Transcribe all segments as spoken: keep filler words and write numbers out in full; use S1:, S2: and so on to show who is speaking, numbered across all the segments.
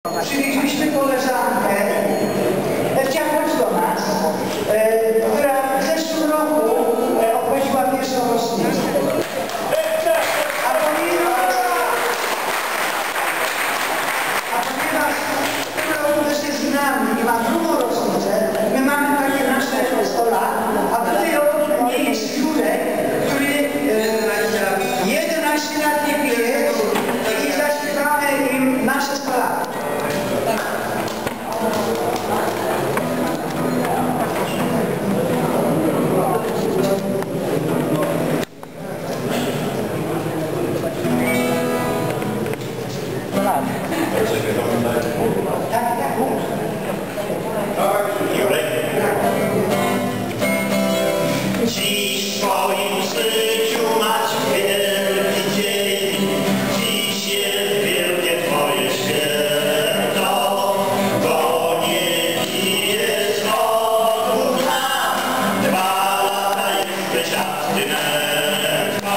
S1: Przywieźliśmy koleżankę, chciała chodź do nas, która w zeszłym roku obchodziła pierwszą rocznicę. A ponieważ, a ponieważ w tym roku też jest z nami i ma drugą rocznicę, my mamy takie nasze sto lat, a tutaj obok mnie jest Jurek, który jedenaście lat nie pije i zaśpiewamy im nasze sto lat.
S2: Dziś w swoim życiu masz wielki dzień, dziś jest wielkie twoje święto, bo nie pijesz od dwóch lat, dwa lata jesteś abstynentką.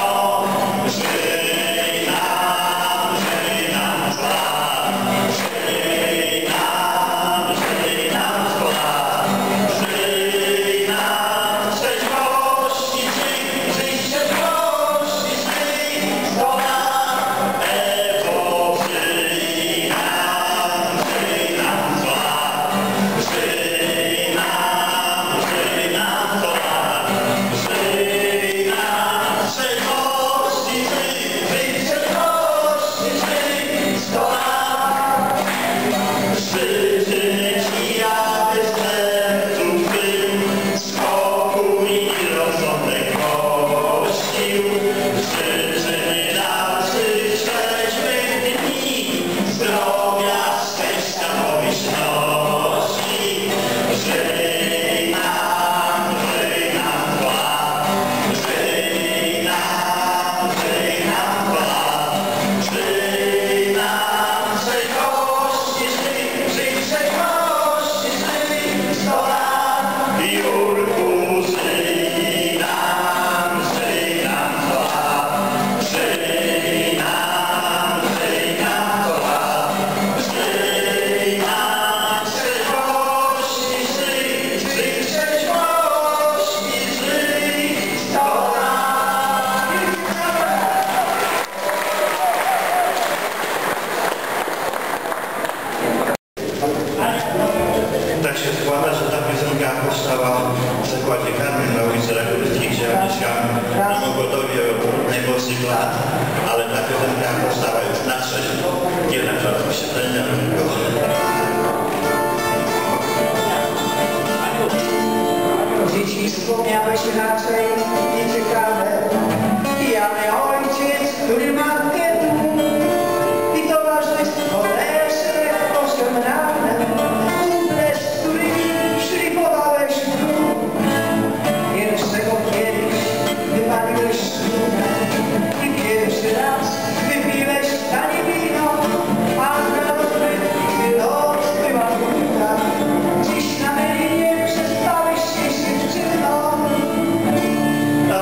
S2: Żyj nam, żyj nam sto lat, żyj nam, żyj nam sto lat, żyj nam trzeźwości, żyj, żyj trzeźwości, żyj sto lat. Ewo, żyj nam, żyj nam sto lat, żyj nam, żyj nam sto lat, żyj nam trzeźwości, żyj, żyj trzeźwości, żyj sto lat. Życzę ci, aby w sercu twym spokój i rozsądek gościł. Życzę dalszych trzeźwych dni, zdrowia, szczęścia, pomyślności. Żyj nam, żyj nam sto lat, żyj nam, żyj nam sto lat, żyj nam trzeźwości, żyj, żyj trzeźwości, żyj sto lat. Jurku, żyj nam, żyj nam sto lat, żyj nam, żyj nam sto lat, żyj nam trzeźwości, żyj, żyj trzeźwości, żyj sto lat. Tak się składa, że ta piosenka powstała w zakładzie karnym na ulicy Rakowskiej, gdzie ja mieszkam na Mogotowie od najmłodszych lat, ale ta piosenka powstała już na trzeźwo, nie na czas posiedzenia.
S1: Dzieci wspomniałeś raczej nieciekawe. Pijany ojciec, który matkę tu i towarzystwo lesze kosztem ranem. Kumple, z którymi szlifowałeś w dół. Pierwszego kiedyś wypaliłeś strunę i pierwszy raz wypiłeś tanie wino, a na rozrywki noc była długa. Dziś na melinie przestałeś się dziewczyną.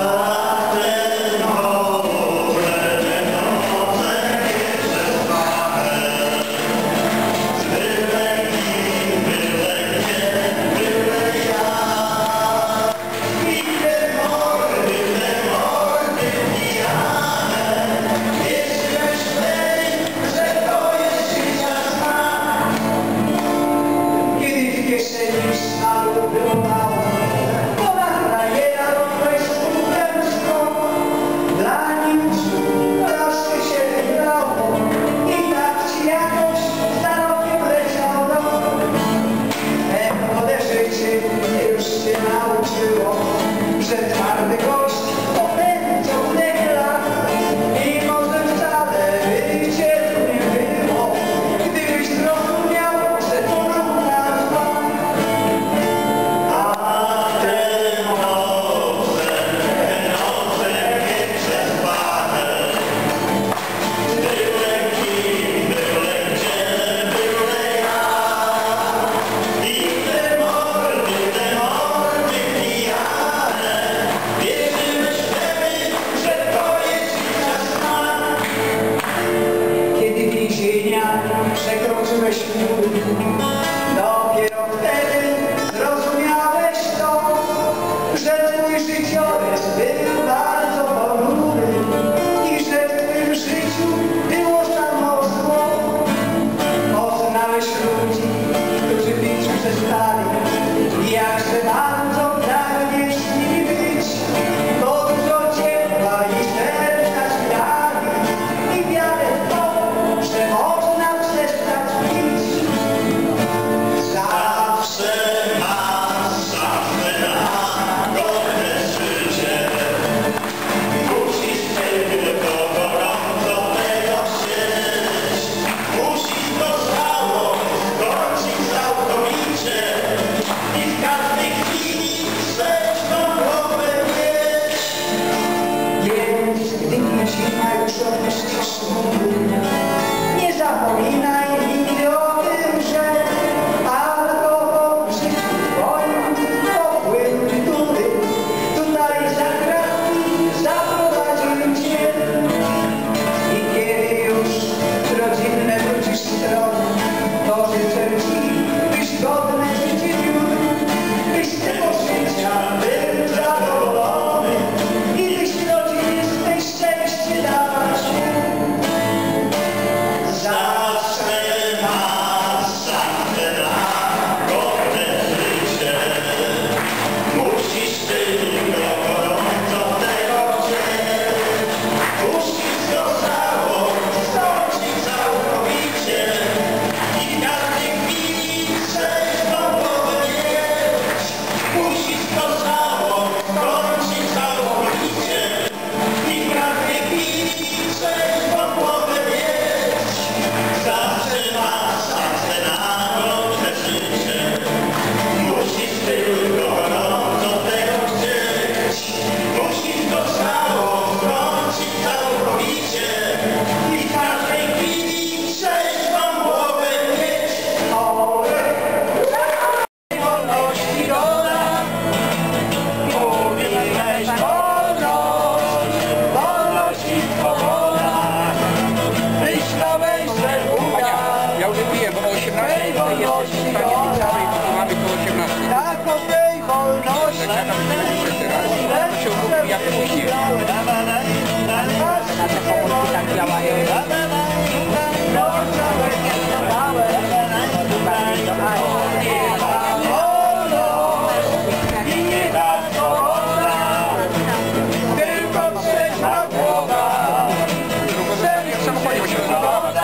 S1: życiorys był bardzo ponury i że w tym życiu było samo zło. Poznałeś ludzi, którzy pić przestali i jakże bardzo pragniesz z nimi być, to dużo ciepła i serca ci dali i wiarę w to, że można przestać pić.
S2: Zawsze masz szansę na godne życie. Musisz tylko gorąco tego chcieć. Musisz to stało skończyć całkowicie i w każdej chwili trzeźwą głowę mieć.
S1: Więc gdy zima już opuścisz mury, nie zapominaj nigdy o tym, że alkohol w życiu twoim to płyn który tutaj za kratki zaprowadził cię. I kiedy już w rodzinne wrócisz strony, to życzę ci, byś godne życie wiódł, byś z tego życia był zadowolony i byś rodzinie swej szczęście dawać.
S2: Zawsze masz szansę na godne życie. Musisz tylko gorąco tego chcieć. Musisz to stało skończyć całkowicie i w każdej chwili trzeźwą głowę mieć. Musisz to stało skończyć całkowicie i w każdej chwili trzeźwą głowę mieć. Zawsze masz szansę na godne życie. Musisz tylko gorąco tego chcieć. Musisz to stało skończyć całkowicie i w każdej chwili trzeźwą głowę mieć.
S1: Wolności gola, mówiłeś wolność, wolność i swoboda. Myślałeś, że uda,
S3: Ja już piję, bo o osiemnastej tutaj jesteś w stanie pizzary i mamy po osiemnastej.
S1: tak o tej wolności.
S3: Jak czekam jeszcze teraz, to się umówi jak później.
S1: Nasze komórki tak działają. I nie ta swoboda, tylko trzeźwa głowa.
S3: W samochodzie musimy zrobić.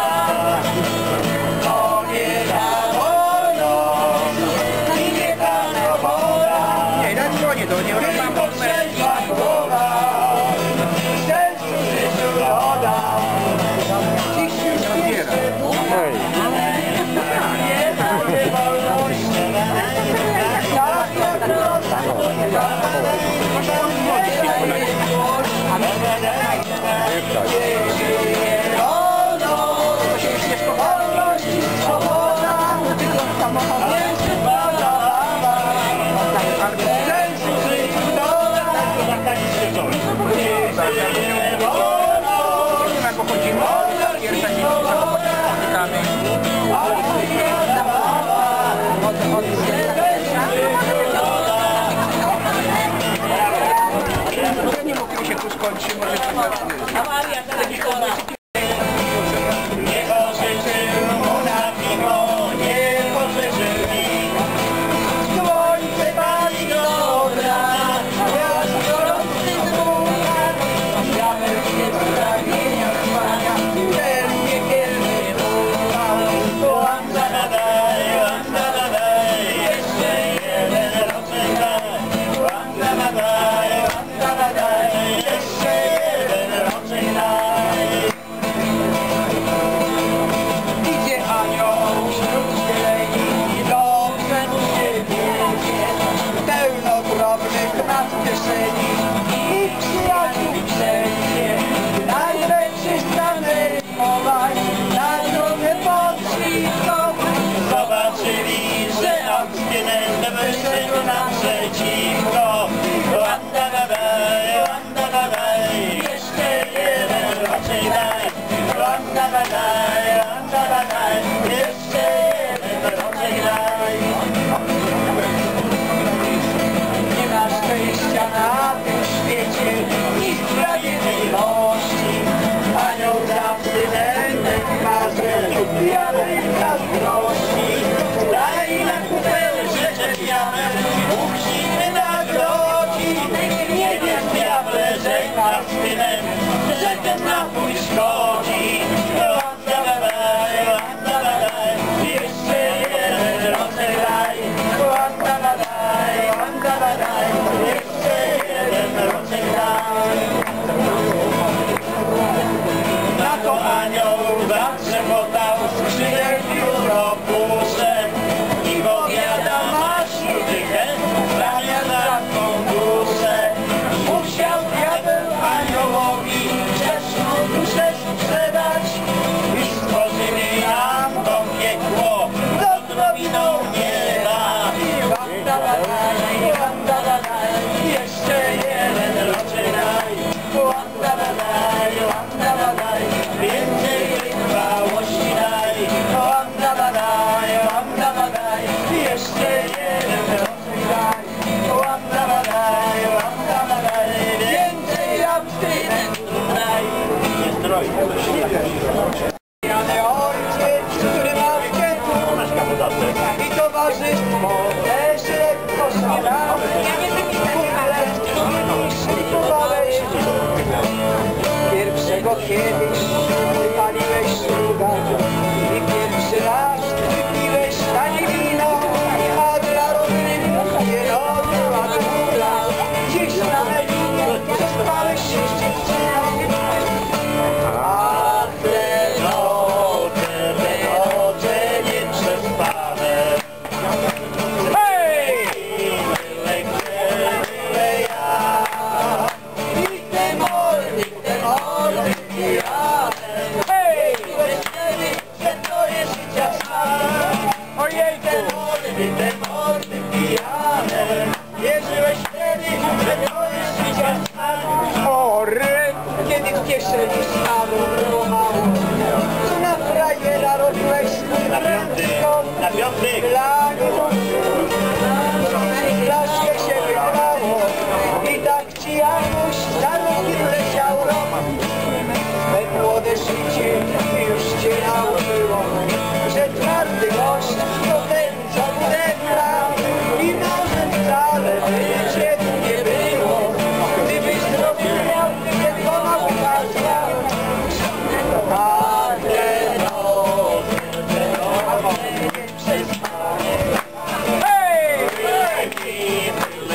S1: To nie ta wolność i nie ta swoboda,
S3: Nie, na dzwonię do niej, ona ma
S1: tylko
S3: numer.
S1: trzeźwa głowa. Szczęściu życiu doda. Dziś już
S3: Odbiera.
S1: nie będzie wolności. Tak jak wolność, wolność i swoboda, nie przypada. Szczęściu życiu doda.
S3: Jak pochodzimy, pierwsza dzień spotykamy. Nie mogę się tu skończyć, może trzeba...
S2: Augustynem, że ten napój szkodzi. Jeszcze jeden roczek daj, jeszcze jeden roczek daj. Na to anioł zatrzepotał skrzynek biuropuszem i powiada, masz dychę, zamiast za tą duszę. Musiał diabeł aniołowi grzeszną duszę sprzedać i stworzył jej nam to piekło, to drobiną nie da. Jeszcze jeden roczek daj, więcej wytrwałości daj, jeszcze jeden roczek daj, więcej abstynentów daj. Nie stroi,
S1: Pijany ojciec, który ma wdzięku i towarzystwo też lekko szalane. Pierwszego kiedyś wypaliłeś sługa i pierwszy raz wypiłeś tanie wino, a dla rodziny nie robiła góra. Gdzieś na melinie przespałeś się z dziewczyną.
S2: a te noce, te noce nieprzespane. Hej! Mylek, mylek ja i te mordy, te mordy pijane. Hej! Myśleli, że to jest życia stan. Ojej, te mordy, te mordy pijane. Wierzyłeś wtedy, że to jest życia stan.
S1: O, ry, kiedy w kieszeni stanął było mało. Na frajera robiłeś swój
S2: Na piąty, na piąty.
S1: dla nieduży. Flaszkę się wygrało i tak ci jakoś za rogi leciał rok. Me młode życie już cię nauczyło, że twardy gość to ten, co udepla. I może wcale by cię tu nie było, gdybyś zrobił miał tylko małpaka. A te noce, te noce nieprzespane.
S2: Hej! Myleki,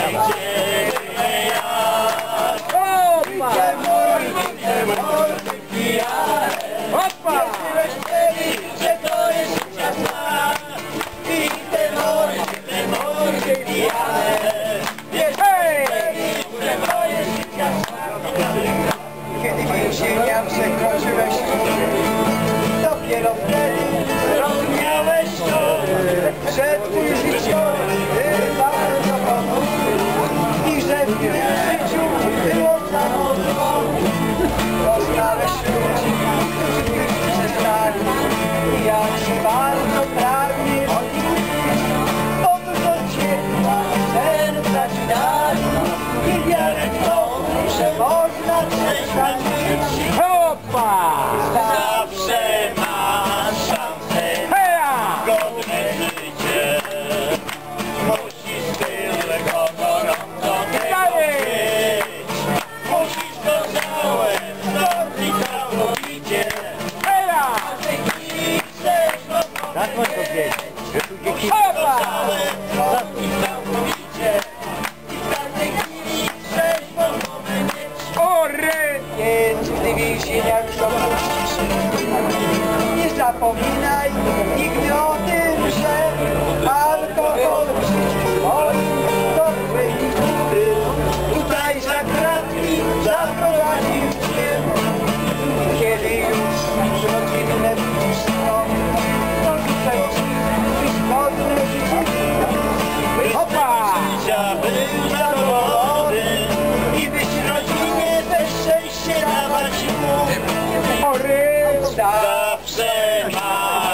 S2: mylek, ja.
S1: Opa! Te mordy, te mordy pijane.
S2: Opa!
S1: Wierzyłeś wtedy, że to jest życia stan. I te mordy, te mordy pijane. Wierzyłeś wtedy, że to jest życia stan. Kiedy więzienia przekroczyłeś, dopiero wtedy zrozumiałeś to, że twój życiowy był bardzo pomocny i że w tym życiu było samotno. Poznałeś ludzi, którzy przestali i jak się bardzo pragniesz odwrócić, otóż od ciepła serca ci dali i wiarę w to, że można przeświadczyć.
S2: Hopa! Zawsze masz szansę na godne życie. Musisz tylko gorąco tego być. Musisz to całe zrobić całkowicie. A w tej chwili chcesz odpowiedzieć. Musisz to całe zrobić całkowicie. I w każdej chwili chcesz odpowiedzieć.
S1: Więc gdy więzieniach opuścisz, nie zapominaj nigdy o tym, że alkohol w życiu twoim dobry i który tutaj za kratki zaprowadził cię. Kiedy już rodzinne bóstwo, to życzę ci, byś godne życie
S2: Hopa! Życia był zadowolony i byś rodzinie też szczęście dawać mógł.
S1: Oryca.
S2: Zawsze masz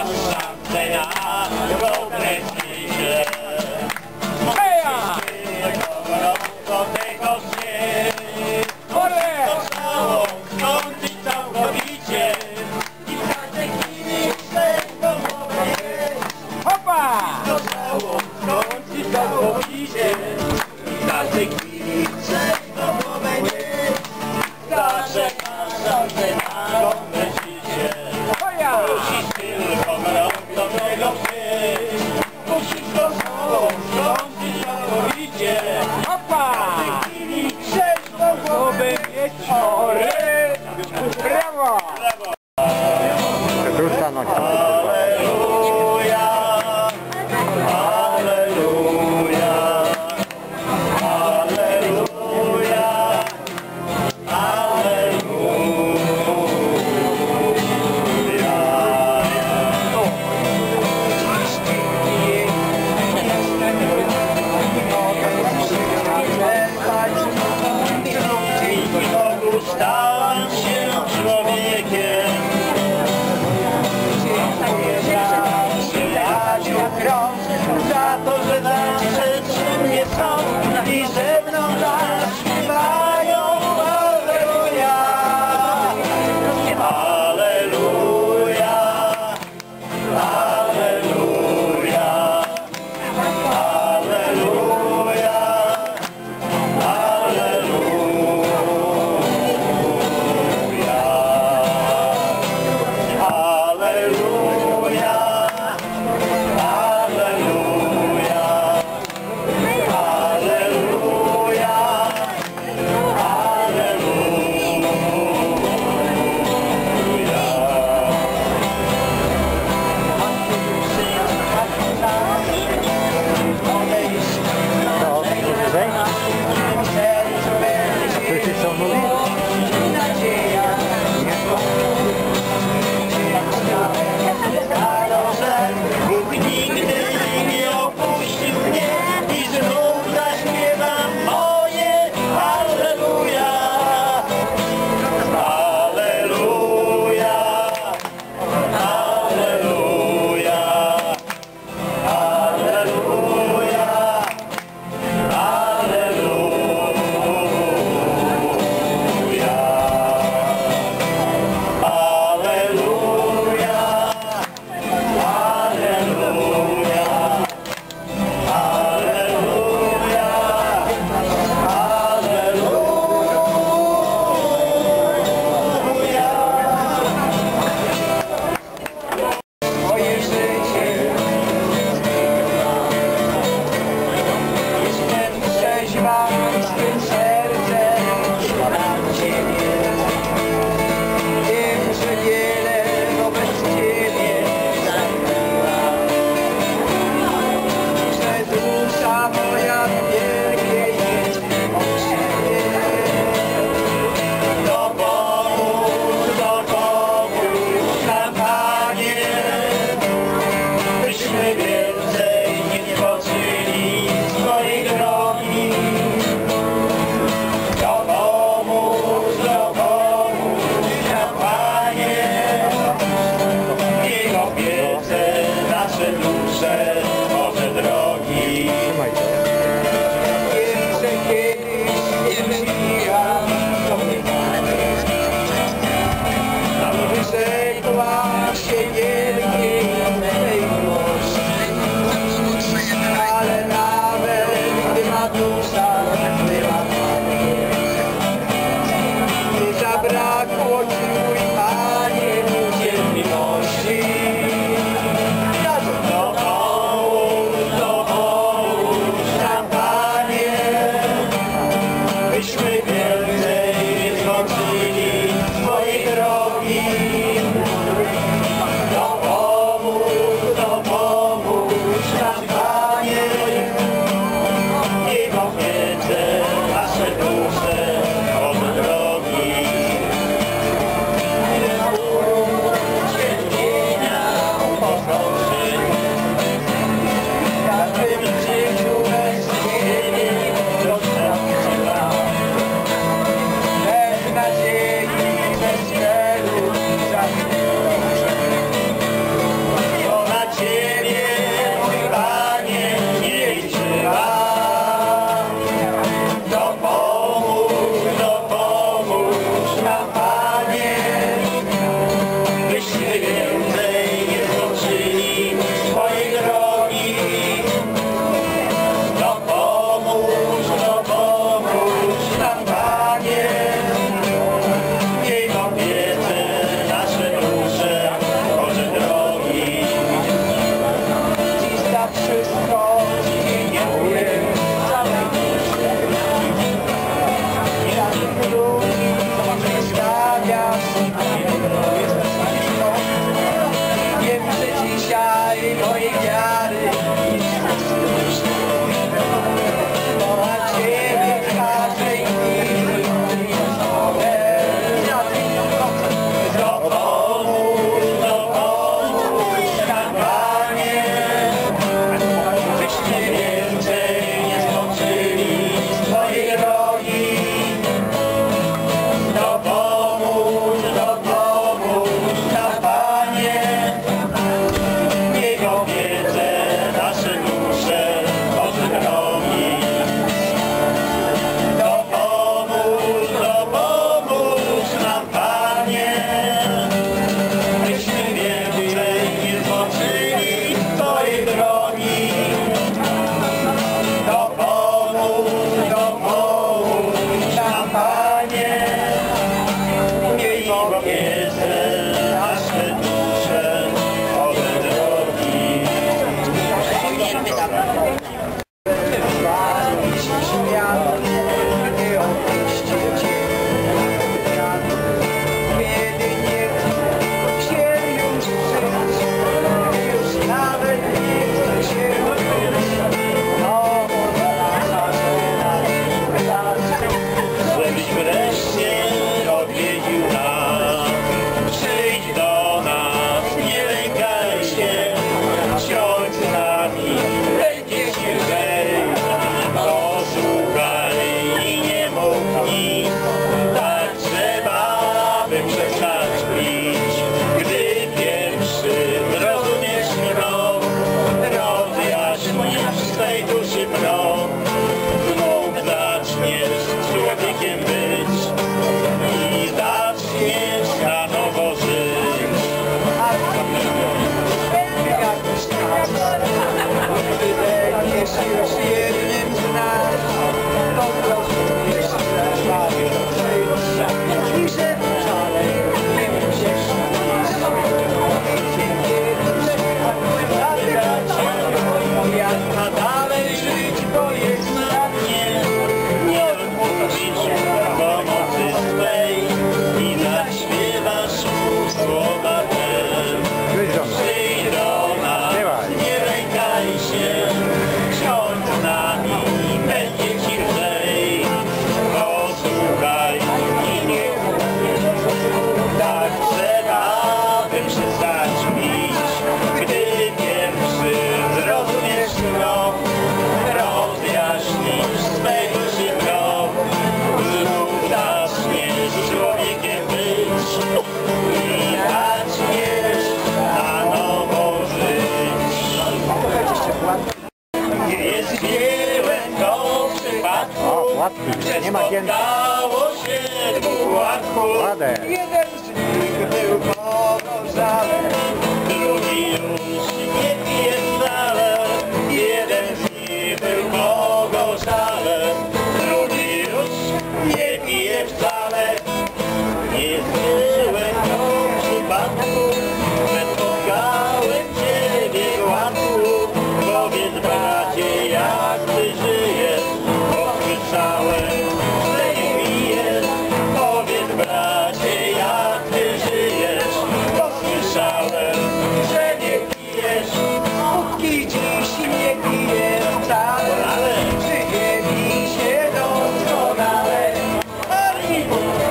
S1: matku.
S3: Ładne.
S1: Jeden z nich był pogorzale, drugi już nie pije wcale. Jeden z nich był pogorzale, drugi już nie pije wcale. Nie byłem w przypadku, że spotkałem Ciebie gładku. Powiedz bracie, jak Ty żyjesz, bo słyszałem, że nie pijesz. Powiedz bracie, jak Ty żyjesz, bo słyszałem, że nie pijesz. Póki dziś nie pijesz wcale, ale żyje mi się doskonale. Ani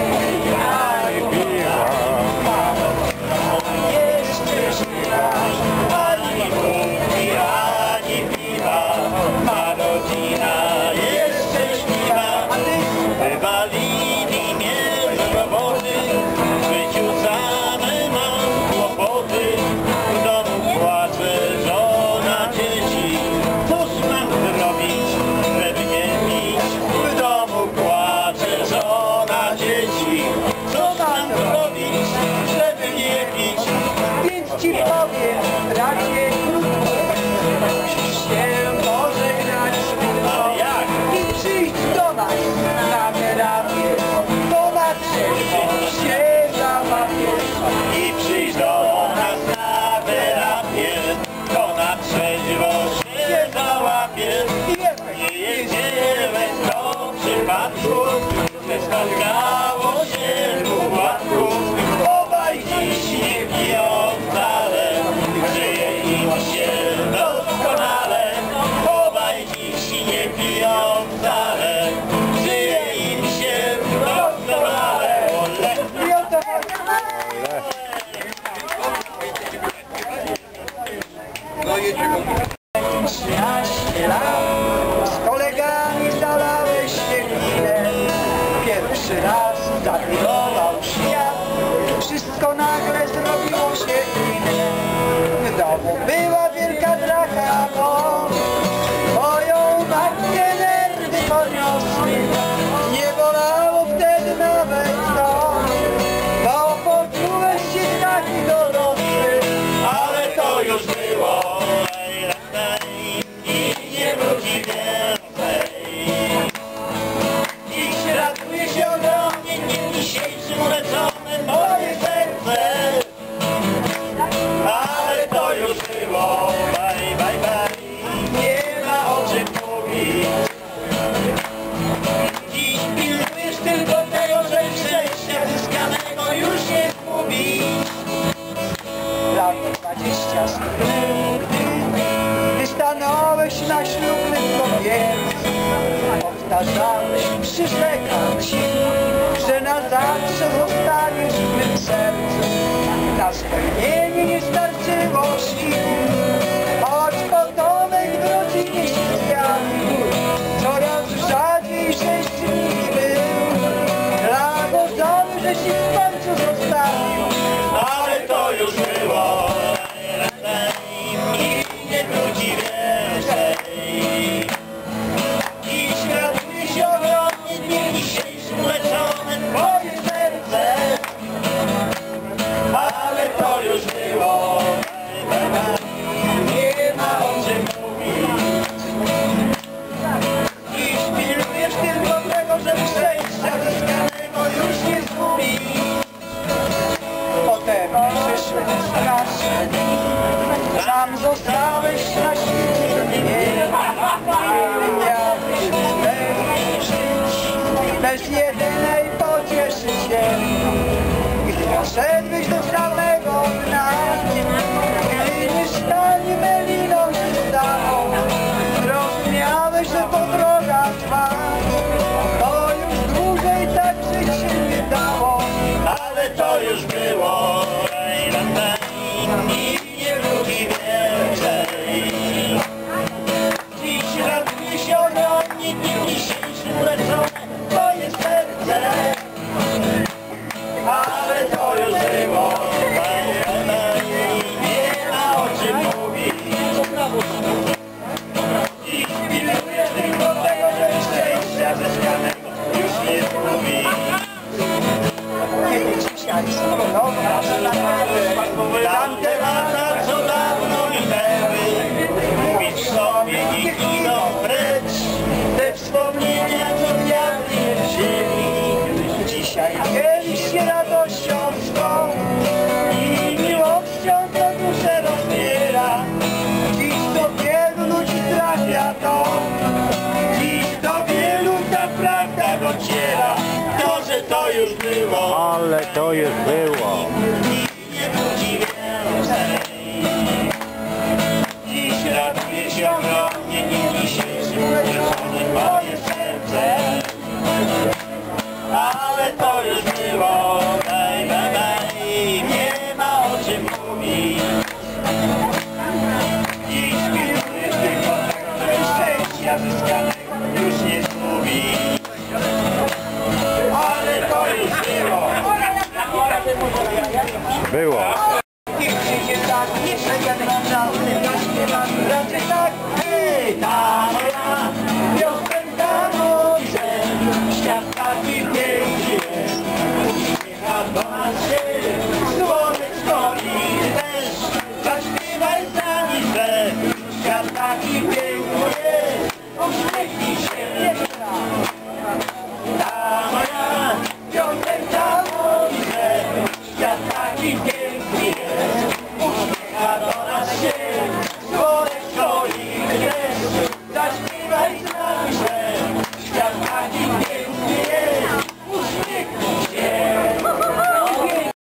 S1: jeszcze śpiewa, ani wódki, ani piwa. Ma rodzina jeszcze śpiewa, a ty wywalili mnie z roboty. W życiu same mam kłopoty, w domu płacze żona, dzieci. Cóż mam zrobić, żeby nie pić? W domu płacze żona, dzieci. Co mam zrobić, żeby nie pić? Więc ci powiem, bracie, krótko, musisz się pożegnać z krótko i przyjść do nas na terapię, bo na trzeźwo się załapiesz. I przyjść do nas na terapię, bo na trzeźwo się załapiesz. Nie jedziemy do przypadku, że spotkało się dwóch łatków. Obaj dziś nie piją wcale, żyje im się doskonale. Obaj dziś nie piją wcale, żyje im się doskonale. Ole. I o to chodzi. trzynaście lat z kolegami zalałeś się winem. Pierwszy raz zawirował świat, wszystko nagle zrobiło się inne. W domu była wielka draka, bo moją matkę nerwy podniosły. Nie bolało wtedy nawet to, bo poczułeś się taki dorosły. Ale to już było i nie wróci więcej. Dziś raduje się ogromnie dniem dzisiejszym uleczonym moje serce. Ale to już było, baj, baj, baj, nie ma o czym mówić. Dziś pilnujesz tylko tego, że szczęścia zyskanego już nie zgubisz. Lat dwadzieścia spłynęło, gdy stanąłeś na ślubnym kobiercu. Powtarzałeś, przyrzekam ci, że na zawsze zostaniesz w mym sercu. Na spełnienie nie starczyło sił, choć potomek w rodzinie się zjawił. Coraz rzadziej szczęśliwy był, dla gorzony, że się w końcu zostawił. Ale to już było i nie wróci więcej. Dziś raduje się ogromnie dniem dzisiejszym leczonym moje serce. Ale to już było, nie ma o czym mówić. Dziś pilnujesz tylko tego, że szczęścia zyskanego już nie zgubisz. Potem przyszły straszne dni, sam zostałeś na świecie. Nie miałeś żyć, bez jedynej pocieszycieli. Gdy doszedłeś do samego dna, gdy nie stanie meliną się stało, zrozumiałeś, że to droga trwa, bo już dłużej tak żyć się nie dało. Ale to już było i nie wróci więcej. Dziś raduje się ogromnie dniem dzisiejszym uleczone moje serce. Ale to już było, nie ma o czym mówić.
S2: Tamte lata, co dawno minęły, mówić sobie i kino precz, te wspomnienia, co wiatry wzięli. Dzisiaj dzieli się radością swą i miłością, co duszę rozbiera. Dziś do wielu ludzi trafia to, dziś do wielu ta prawda dociera. To, że to już było,
S4: Ale to już było.
S2: nie budzi więcej. Dziś raduje się ogromnie dniem dzisiejszym, uderzone moje serce. Ale to już było, daj, daj, daj, nie ma o czym mówić. Dziś pilnuję tylko tego, że szczęścia zyskanego już nie zgubi. Ale to już było.
S4: Było.
S2: Niech przyjdzie tak, jeszcze jeden naprawdę zaśpiewam, raczej tak. Hej, ta moja piosenka może, świat taki piękny jest. Uśmiecha do nas się, słoneczko i deszcz. Zaśpiewaj z nami, że świat taki piękny.